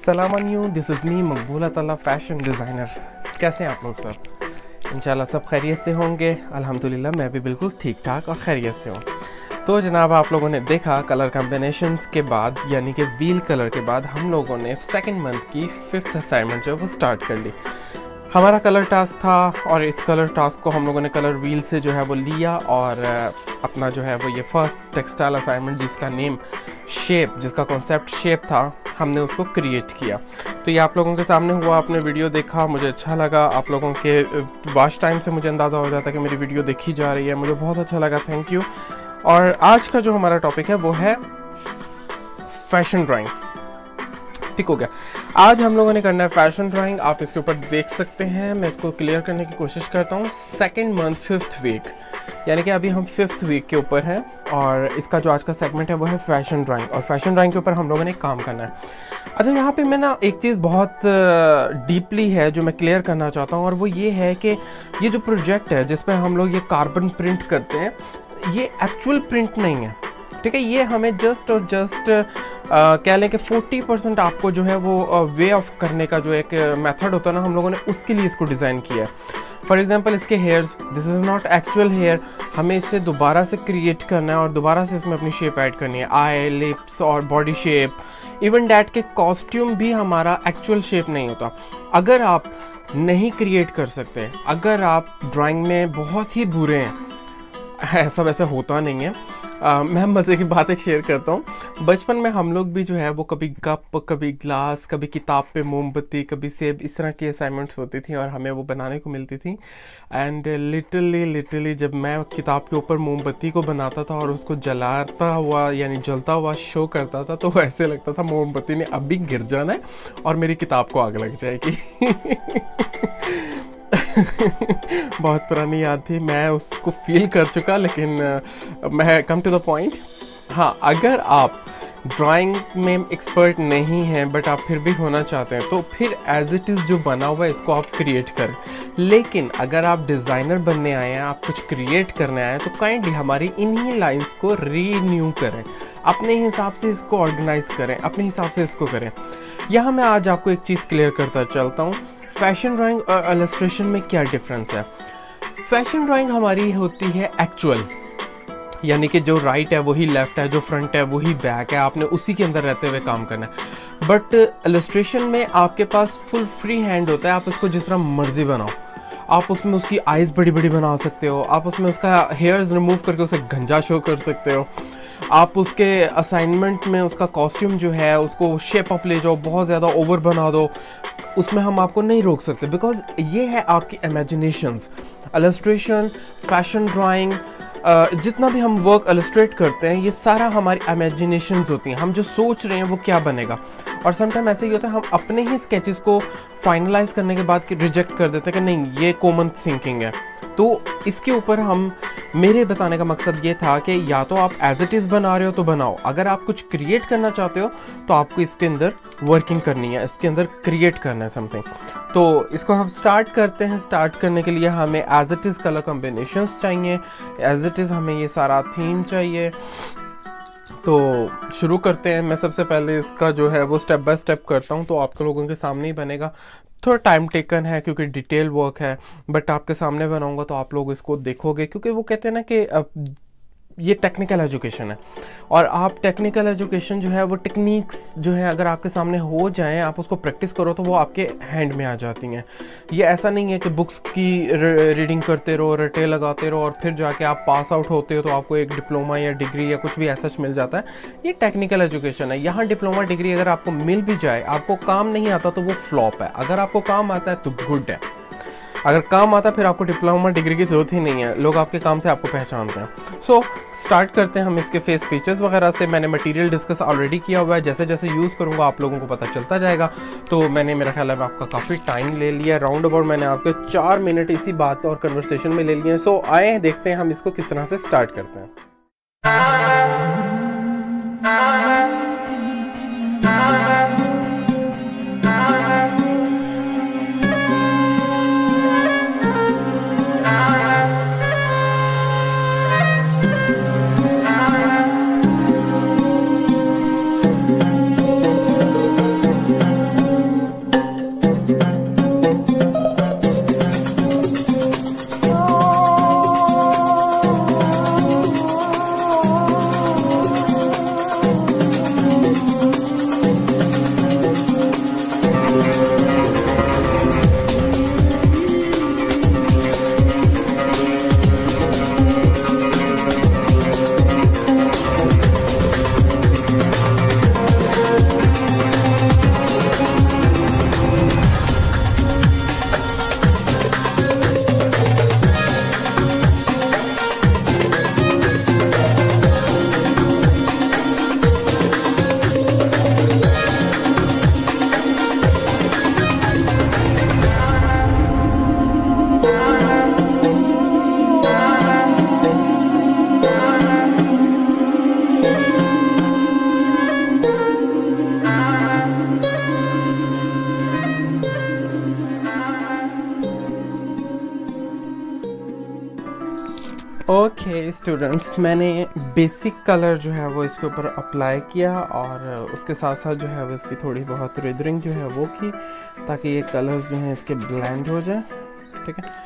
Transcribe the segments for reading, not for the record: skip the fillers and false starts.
सलाम you, this is me Maqbool अताला fashion designer. कैसे हैं आप लोग सब? इंशाल्लाह सब खैरियत से होंगे। अल्हम्दुलिल्लाह मैं भी बिल्कुल ठीक ठाक और खैरियत से हूँ। तो जनाब आप लोगों ने देखा कलर कॉम्बिनेशंस के बाद यानी कि व्हील कलर के बाद हम लोगों ने सेकंड मंथ की 5th असाइनमेंट जो है वो स्टार्ट कर ली। हमारा कलर टास्क था और इस कलर टास्क को हम लोगों ने कलर व्हील से जो है वो लिया और अपना जो है वो ये फर्स्ट टेक्सटाइल असाइनमेंट जिसका नेम शेप, जिसका कॉन्सेप्ट शेप था, हमने उसको क्रिएट किया। तो ये आप लोगों के सामने हुआ, आपने वीडियो देखा, मुझे अच्छा लगा। आप लोगों के वॉच टाइम से मुझे अंदाज़ा हो जाता है कि मेरी वीडियो देखी जा रही है, मुझे बहुत अच्छा लगा, थैंक यू। और आज का जो हमारा टॉपिक है वो है फैशन ड्राइंग। ठीक हो गया। आज हम लोगों ने करना है फैशन ड्राइंग। आप इसके ऊपर देख सकते हैं, मैं इसको क्लियर करने की कोशिश करता हूँ। सेकेंड मंथ 5th वीक, यानी कि अभी हम 5th वीक के ऊपर हैं और इसका जो आज का सेगमेंट है वो है फैशन ड्राइंग। और फैशन ड्राइंग के ऊपर हम लोगों ने काम करना है। अच्छा, यहाँ पे मैं ना एक चीज़ बहुत डीपली है जो मैं क्लियर करना चाहता हूँ, और वो ये है कि ये जो प्रोजेक्ट है जिस पर हम लोग ये कार्बन प्रिंट करते हैं, ये एक्चुअल प्रिंट नहीं है। ठीक है, ये हमें जस्ट और जस्ट कह लें कि 40% आपको जो है वो वे ऑफ करने का जो एक मेथड होता है ना, हम लोगों ने उसके लिए इसको डिज़ाइन किया है। फॉर एग्जांपल इसके hairs, this is not actual hair, हमें इसे दोबारा से क्रिएट करना है और दोबारा से इसमें अपनी शेप ऐड करनी है। आई, लिप्स और बॉडी शेप, इवन डैट के कॉस्ट्यूम भी हमारा एक्चुअल शेप नहीं होता। अगर आप नहीं क्रिएट कर सकते, अगर आप ड्राइंग में बहुत ही बुरे हैं, ऐसा वैसे होता नहीं है। मैं मज़े की बात एक शेयर करता हूँ। बचपन में हम लोग भी जो है वो कभी कप, कभी ग्लास, कभी किताब पे मोमबत्ती, कभी सेब, इस तरह की असाइनमेंट्स होती थी और हमें वो बनाने को मिलती थी। एंड लिटरली जब मैं किताब के ऊपर मोमबत्ती को बनाता था और उसको जलाता हुआ यानी जलता हुआ शो करता था, तो ऐसे लगता था मोमबत्ती ने अभी गिर जाना है और मेरी किताब को आग लग जाएगी। बहुत पुरानी याद थी, मैं उसको फील कर चुका, लेकिन मैं कम टू द पॉइंट। हाँ, अगर आप ड्राइंग में एक्सपर्ट नहीं हैं बट आप फिर भी होना चाहते हैं, तो फिर एज इट इज़ जो बना हुआ है इसको आप क्रिएट करें। लेकिन अगर आप डिज़ाइनर बनने आए हैं, आप कुछ क्रिएट करने आए हैं, तो काइंडली हमारी इन्हीं लाइंस को रीन्यू करें, अपने हिसाब से इसको ऑर्गेनाइज करें, अपने हिसाब से इसको करें। यहाँ मैं आज आपको एक चीज़ क्लियर करता चलता हूँ, फैशन ड्राइंग और इलस्ट्रेशन में क्या डिफरेंस है। फैशन ड्राइंग हमारी होती है एक्चुअल, यानी कि जो राइट है वही लेफ्ट है, जो फ्रंट है वही बैक है, आपने उसी के अंदर रहते हुए काम करना है। बट इलस्ट्रेशन में आपके पास फुल फ्री हैंड होता है, आप इसको जिस तरह मर्जी बनाओ। आप उसमें उसकी आइज़ बड़ी बड़ी बना सकते हो, आप उसमें उसका हेयर्स रिमूव करके उसे गंजा शो कर सकते हो, आप उसके असाइनमेंट में उसका कॉस्ट्यूम जो है उसको शेप अप ले जाओ, बहुत ज़्यादा ओवर बना दो, उसमें हम आपको नहीं रोक सकते, बिकॉज ये है आपकी इमेजिनेशंस। इलस्ट्रेशन, फैशन ड्राइंग, जितना भी हम वर्क इलस्ट्रेट करते हैं, ये सारा हमारी इमेजिनेशंस होती हैं। हम जो सोच रहे हैं वो क्या बनेगा। और समटाइम ऐसे ही होता है, हम अपने ही स्केचेस को फाइनलाइज करने के बाद रिजेक्ट कर देते हैं कि नहीं, ये कॉमन थिंकिंग है। तो इसके ऊपर मेरे बताने का मकसद ये था कि या तो आप एज इट इज़ बना रहे हो तो बनाओ, अगर आप कुछ क्रिएट करना चाहते हो तो आपको इसके अंदर वर्किंग करनी है, इसके अंदर क्रिएट करना है समथिंग। तो इसको हम स्टार्ट करते हैं। स्टार्ट करने के लिए हमें as it is colour combinations चाहिए, एज इट इज़ हमें ये सारा थीम चाहिए। तो शुरू करते हैं। मैं सबसे पहले इसका जो है वो स्टेप बाय स्टेप करता हूँ, तो आप लोगों के सामने ही बनेगा। थोड़ा टाइम टेकन है क्योंकि डिटेल वर्क है, बट आपके सामने बनाऊंगा तो आप लोग इसको देखोगे, क्योंकि वो कहते हैं ना कि ये टेक्निकल एजुकेशन है। और आप टेक्निकल एजुकेशन जो है वो टेक्निक्स जो है अगर आपके सामने हो जाएं, आप उसको प्रैक्टिस करो तो वो आपके हैंड में आ जाती हैं। ये ऐसा नहीं है कि बुक्स की रीडिंग करते रहो, रटे लगाते रहो और फिर जाके आप पास आउट होते हो तो आपको एक डिप्लोमा या डिग्री या कुछ भी ऐसा मिल जाता है। ये टेक्निकल एजुकेशन है। यहाँ डिप्लोमा डिग्री अगर आपको मिल भी जाए, आपको काम नहीं आता तो वो फ्लॉप है। अगर आपको काम आता है तो गुड है, अगर काम आता है फिर आपको डिप्लोमा डिग्री की ज़रूरत ही नहीं है, लोग आपके काम से आपको पहचानते हैं। सो स्टार्ट करते हैं हम इसके फेस फीचर्स वगैरह से। मैंने मटेरियल डिस्कस ऑलरेडी किया हुआ है, जैसे जैसे यूज़ करूँगा आप लोगों को पता चलता जाएगा। तो मैंने, मेरा ख्याल है आपका काफ़ी टाइम ले लिया, राउंड अबाउट मैंने आपके 4 मिनट इसी बात और कन्वर्सेशन में ले लिए हैं। सो आए देखते हैं हम इसको किस तरह से स्टार्ट करते हैं। स्टूडेंट्स, मैंने बेसिक कलर जो है वो इसके ऊपर अप्लाई किया और उसके साथ साथ जो है वो इसकी थोड़ी बहुत रेदरिंग जो है वो की, ताकि ये कलर्स जो हैं इसके ब्लेंड हो जाए। ठीक है,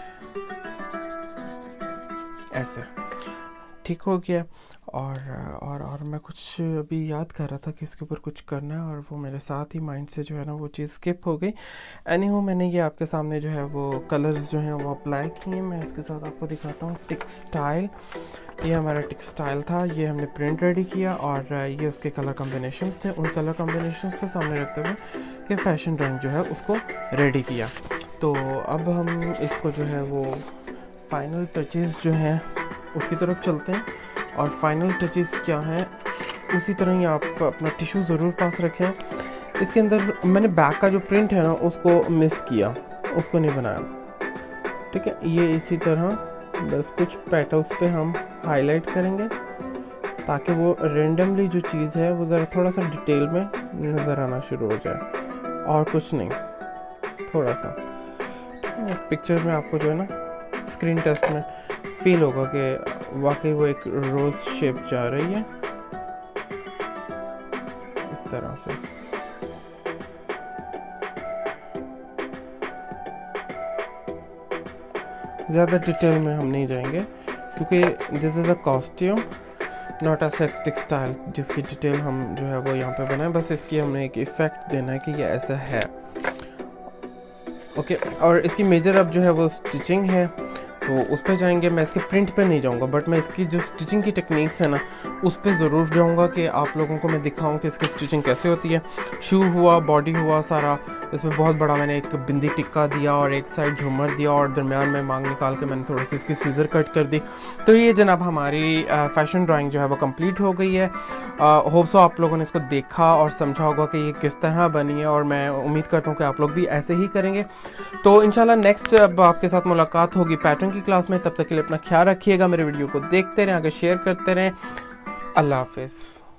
ऐसे ठीक हो गया। और मैं कुछ अभी याद कर रहा था कि इसके ऊपर कुछ करना है, और वो मेरे साथ ही माइंड से जो है ना वो चीज़ स्किप हो गई। एनीहो, मैंने ये आपके सामने जो है वो कलर्स जो हैं वो अप्लाई किए। मैं इसके साथ आपको दिखाता हूँ टेक्सटाइल। ये हमारा टेक्सटाइल था, ये हमने प्रिंट रेडी किया और ये उसके कलर कॉम्बिनेशंस थे। उन कलर कॉम्बिनेशंस को सामने रखते हुए ये फैशन ड्राइंग जो है उसको रेडी किया। तो अब हम इसको जो है वो फाइनल टचेस जो हैं उसकी तरफ चलते हैं। और फाइनल टचेस क्या हैं, उसी तरह ही आप अपना टिश्यू ज़रूर पास रखें। इसके अंदर मैंने बैक का जो प्रिंट है ना उसको मिस किया, उसको नहीं बनाया। ठीक है, ये इसी तरह बस कुछ पेटल्स पे हम हाईलाइट करेंगे ताकि वो रेंडमली जो चीज़ है वो ज़रा थोड़ा सा डिटेल में नज़र आना शुरू हो जाए, और कुछ नहीं, थोड़ा सा। पिक्चर में आपको जो है ना स्क्रीन टेस्ट में फील होगा कि वाकई वो एक रोज़ शेप जा रही है इस तरह से। ज़्यादा डिटेल में हम नहीं जाएंगे क्योंकि this is a costume not a set textile जिसकी डिटेल हम जो है वो यहाँ पे बनाए। बस इसकी हमने एक इफ़ेक्ट देना है कि ये ऐसा है। ओके, और इसकी मेजर अब जो है वो स्टिचिंग है, तो उस पर जाएंगे। मैं इसके प्रिंट पे नहीं जाऊंगा, बट मैं इसकी जो स्टिचिंग की टेक्निक्स है ना उस पर ज़रूर जाऊंगा कि आप लोगों को मैं दिखाऊं कि इसकी स्टिचिंग कैसे होती है। शू हुआ, बॉडी हुआ, सारा इसमें बहुत बड़ा मैंने एक बिंदी टिक्का दिया और एक साइड झूमर दिया और दरमियान में मांग निकाल के मैंने थोड़ी सी इसकी सीज़र कट कर दी। तो ये जनाब हमारी फैशन ड्राइंग जो है वो कंप्लीट हो गई है। होप सो आप लोगों ने इसको देखा और समझा होगा कि ये किस तरह बनी है, और मैं उम्मीद करता हूँ कि आप लोग भी ऐसे ही करेंगे। तो इंशाल्लाह नेक्स्ट अब आपके साथ मुलाकात होगी पैटर्न की क्लास में। तब तक के लिए अपना ख्याल रखिएगा, मेरे वीडियो को देखते रहें, आगे शेयर करते रहें। अल्लाह हाफिज़।